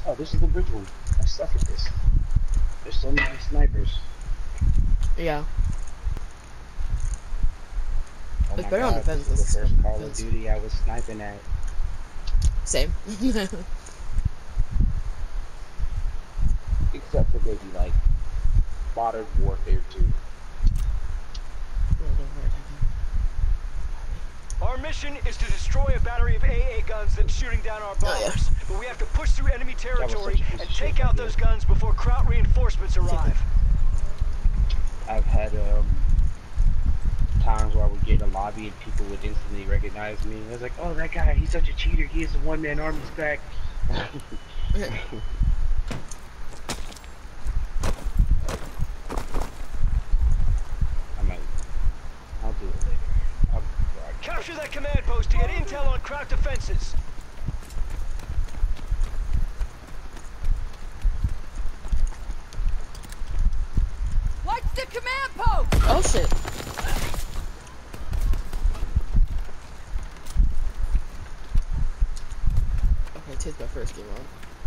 Oh, this is the bridge one. I suck at this. There's so many snipers. Yeah. Oh It's my better on god, defense. this is the This first Call of defense. Duty I was sniping at. Same. Except for maybe like Modern Warfare 2. Our mission is to destroy a battery of AA guns that's shooting down our bombers. Oh, yeah. But we have to push through enemy territory such a piece and of shit take out idea. those guns before Kraut reinforcements arrive. I've had times where I would get in a lobby and people would instantly recognize me. I was like, oh, that guy, he's such a cheater. He is a one-man army back. I'll do it later. Capture that command post to get intel on Kraut defenses. Watch the command post! Oh shit. Okay, taste my first game on.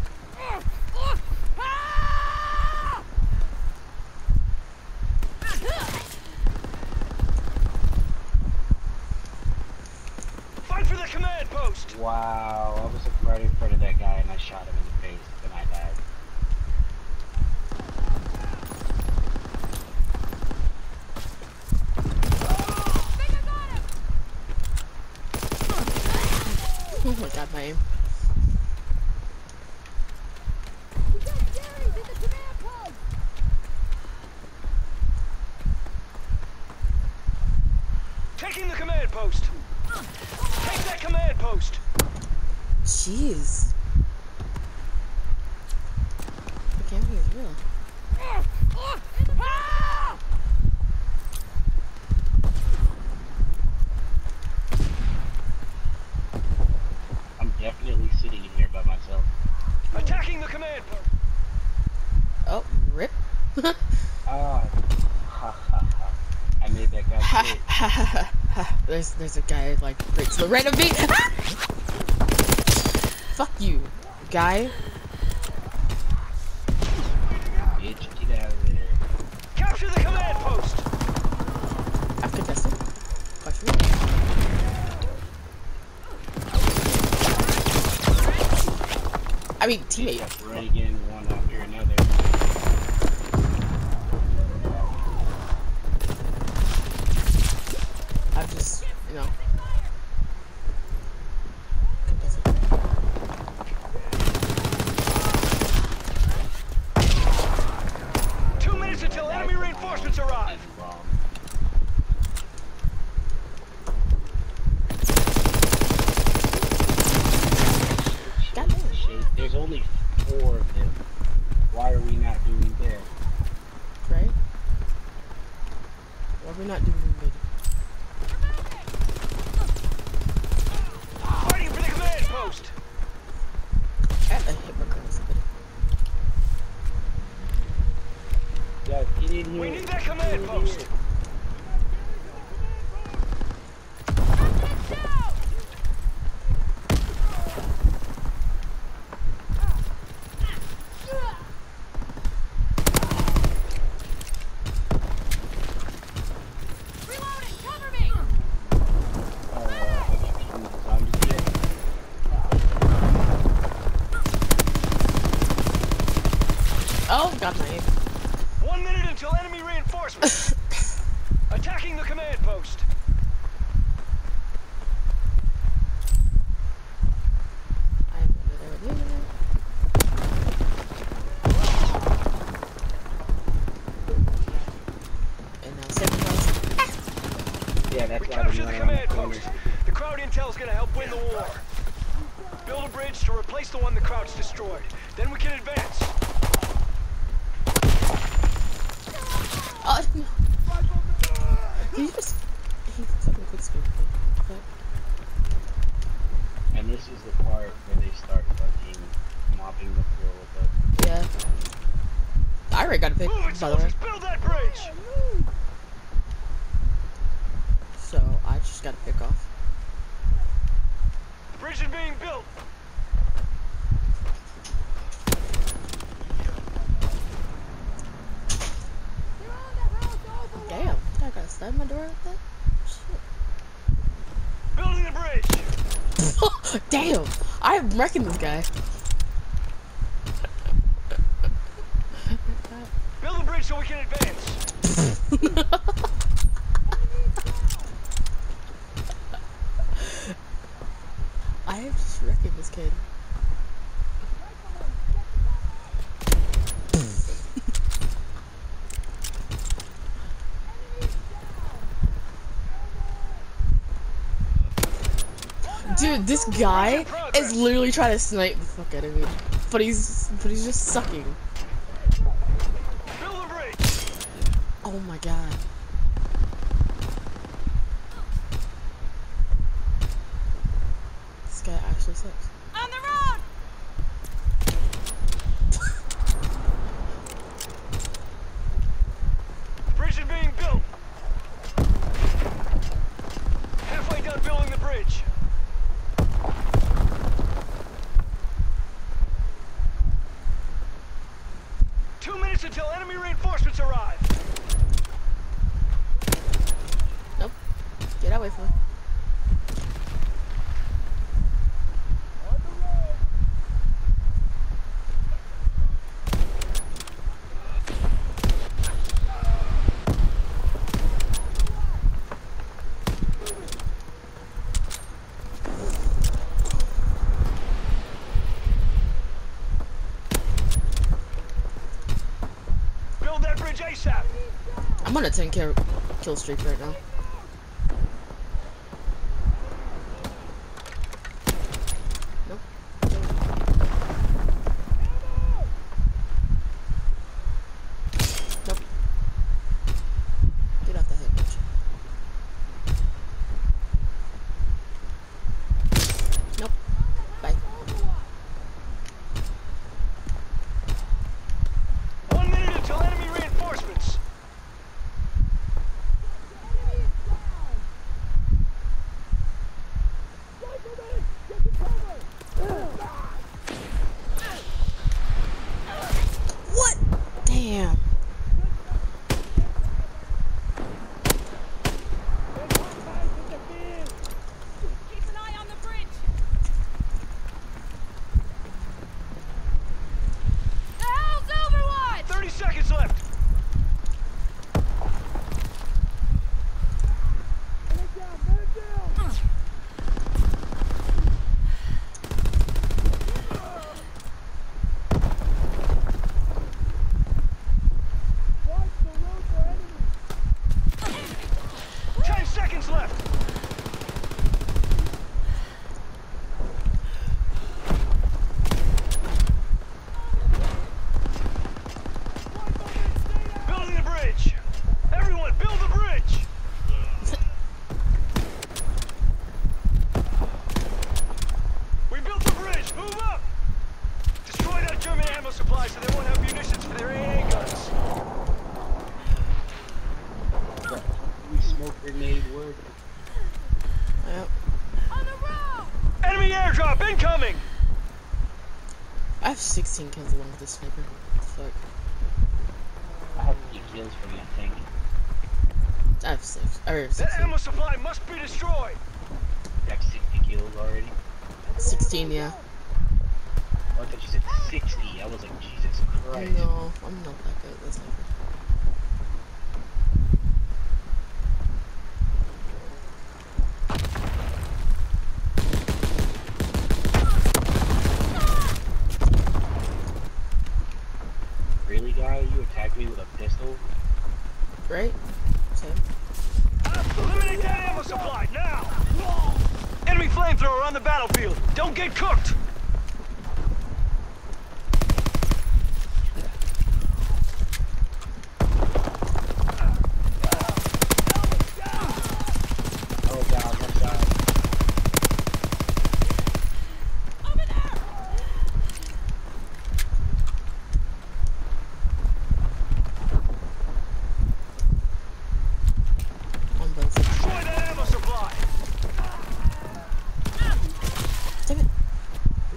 Fight for the command post! Wow, I was like right in front of that guy and I shot him in the face and I died. Oh my god, my aim. Taking the command post! Take that command post! Jeez. The camping is real. I'm definitely sitting in here by myself. Attacking the command post! Oh, rip. Ah, ha ha ha. I made that guy Ha quit. ha ha ha. There's a guy like breaks the random beat. Fuck you, guy. Bitch, get out of there. Capture the command post! I've contested. Question. I mean, teammate. That's right again, one after another. I've just, you know. Contested. 2 minutes until enemy reinforcements arrive! Wrong. God damn. Shit, there's only 4 of them. Why are we not doing that? Right? Why are we not doing good? Fighting for the command post! I hit my currency, buddy. Guys, get in here. We need that command post! Reloading! Cover me! Zombies here. Oh, got my aim. 1 minute until enemy reinforcements! Attacking the command post! I am over there. And now 7,000. Yeah, that's We why capture I'm the running around command the corner. post. The Kraut intel is gonna help win the war. Build a bridge to replace the one the Kraut's destroyed. Then we can advance. Oh, no. He just... He fucking quick screen. And this is the part where they start fucking mopping the floor with us. Yeah. I already got a pick, Move it, by the way. soldiers! Build that bridge! So, I just got to pick off. Bridge is being built. Damn! I'm wrecking this guy. Build a bridge so we can advance. I am just wrecking this kid. Dude, this guy is literally trying to snipe the fuck out of me, but he's just sucking. Build a bridge. Oh my god. This guy actually sucks. On the road! Bridge is being built. Halfway done building the bridge. Until enemy reinforcements arrive. Nope. Get away from me. ASAP. I'm on a 10 kill streak right now. Nope. Nope. Get off the head, bitch. Nope. Bye. 1 minute until enemy reinforcements. What? Damn. Keep an eye on the bridge. The hell's Overwatch? 30 seconds left. Seconds left. Building the bridge. Everyone, build the bridge. We built the bridge. Move up. Destroy that German ammo supply so they won't have munitions for their AA guns. Smoke grenade work. Yep. On the road! Enemy airdrop incoming. I have 16 kills along with this sniper. What the fuck? I have 8 kills for me, I think. I have 6. Or That 16. ammo supply must be destroyed. I have 60 kills already. 16, yeah. Oh, I thought you said 60. I was like, Jesus Christ. No, I'm not that good at this sniper. Really, guy? You attacked me with a pistol? Right? Same. Eliminate that ammo supply now. Enemy flamethrower on the battlefield. Don't get cooked. Oh god, one side. Over there! On both sides. Destroy that ammo supply. Damn it.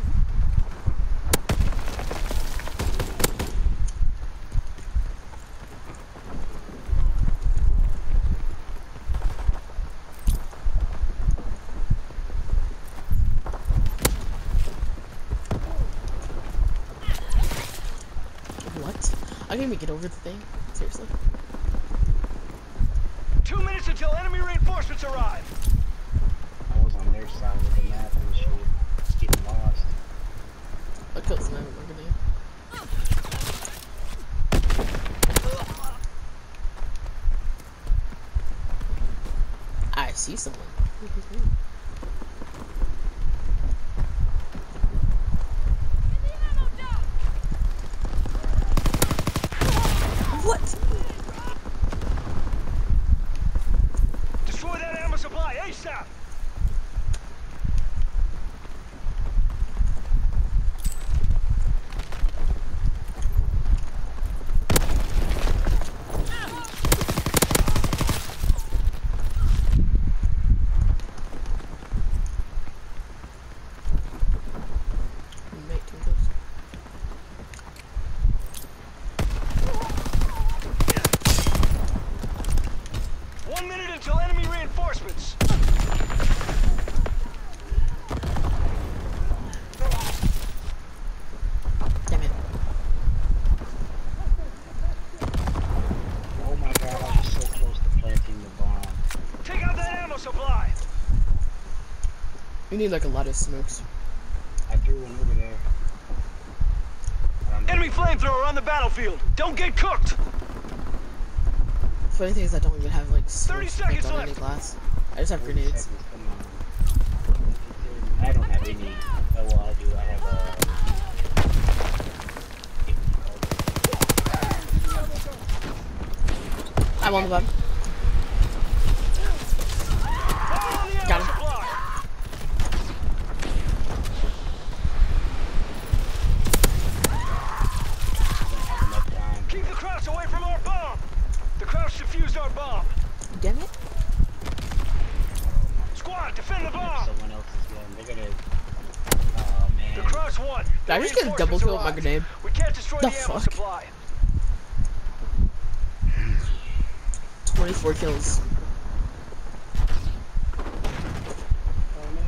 I can make it over the thing. Seriously. 2 minutes until enemy reinforcements arrive. I was on their side of the map and shit. Just getting lost. I killed some enemy grenade. I see someone. What? Destroy that ammo supply ASAP. Mate, too close. One minute until enemy reinforcements. Damn it. Oh my god, I was so close to planting the bomb. Take out that ammo supply. We need like a lot of smokes. I threw one over there. I don't know. Enemy flamethrower on the battlefield. Don't get cooked. Funny thing is I don't even have like 30 smokes like, seconds on any left. glass. I just have 40 grenades. seconds, come on. I don't have any. Oh, well, I do. I have I'm on the button. Fire on the ammo Got him. supply. enough time. Keep the Krauts away from our bomb. The Krauts defused our bomb. Damn it. Squad, defend the bomb. Someone else is going. They're gonna. Oh man. The Krauts won. Did I just get a double kill with my grenade? We can't destroy The the ammo fuck? supply. 24 kills. Oh no.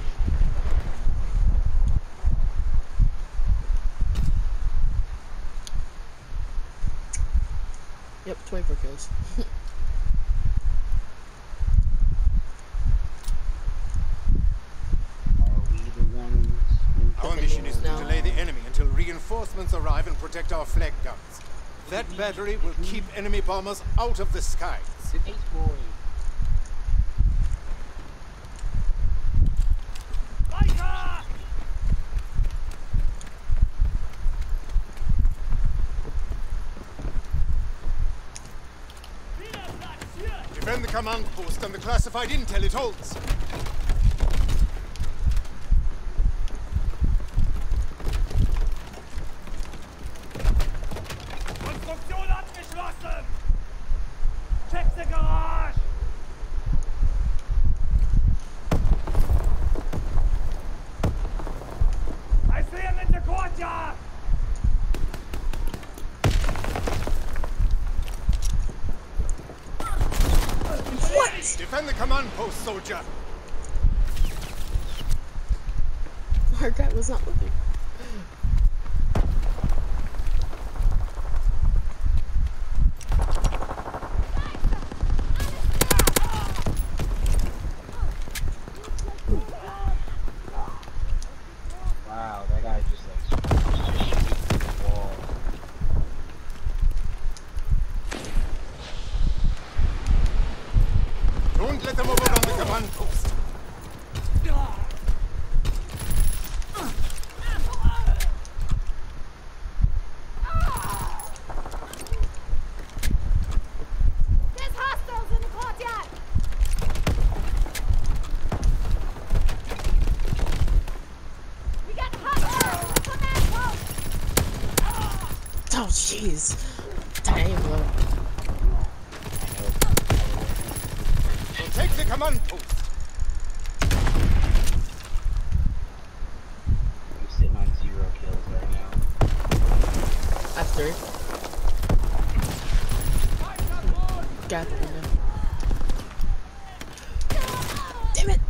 Yep, 24 kills. Are we the ones? Our mission is to No. delay the enemy until reinforcements arrive and protect our flag guns. That battery will keep enemy bombers out of the skies. The Ace Boy. Weiter! Defend the command post and the classified intel it holds. Konstruktion abgeschlossen! Check the garage! I see him in the courtyard! What? Defend the command post, soldier. Our guy was not looking. Wow, that guy just shooting the wall. Don't let them overrun the command post. There's hostiles in the courtyard! We got hostiles in the command post! Oh, jeez. Damn, bro. Take the command post. I'm sitting on 0 kills right now. I have 3. Got the window. Damn it!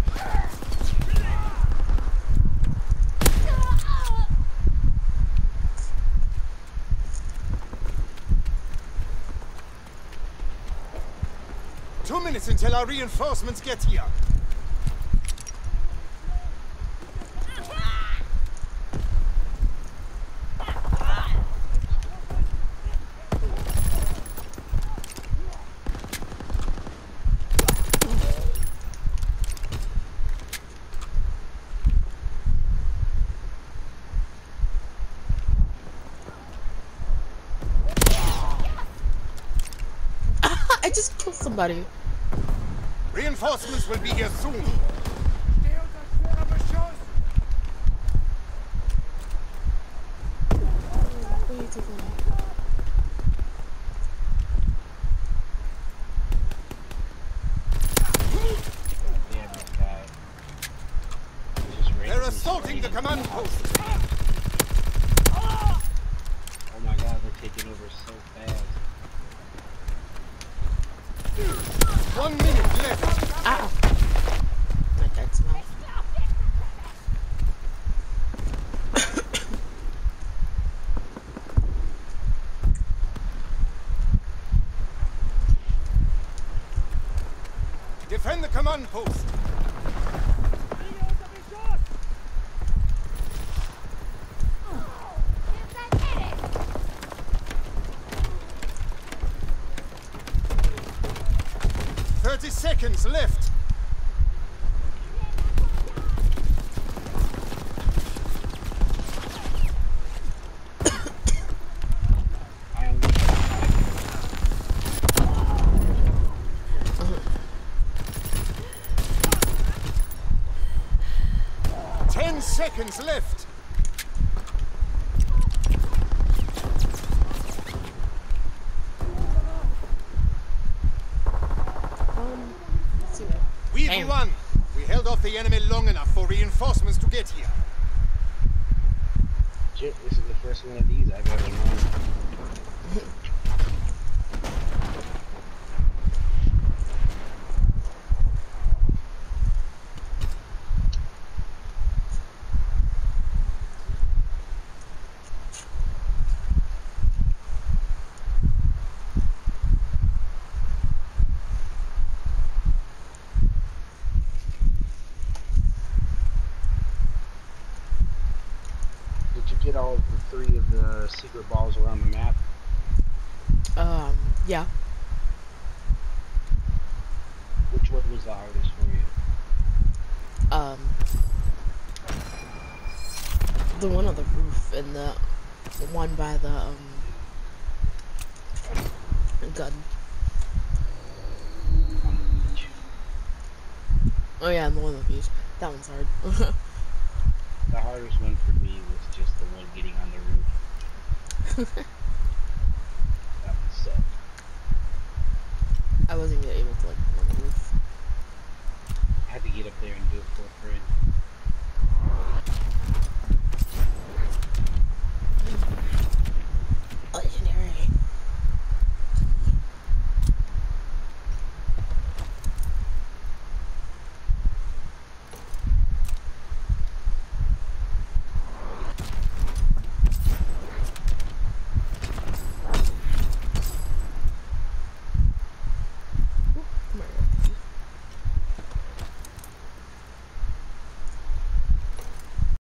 minutes until our reinforcements get here. I just killed somebody. Reinforcements will be here soon. Where are you taking me? Damn this guy. He's just They're randomly assaulting the spraying. command post. Oh my god, they're taking over so fast. 1 minute left. Ow. My dad's mouth. Defend the command post. Seconds left. I only 10 seconds left. Let's see what. We've Damn. won. We held off the enemy long enough for reinforcements to get here. Shit, this is the first one of these I've ever won. Did you get all the 3 of the secret balls around the map? Yeah. Which one was the hardest for you? The one on the roof and the one by the gun. On the beach. Oh yeah, and the one on the beach. That one's hard. The hardest one for me was just the one getting on the roof.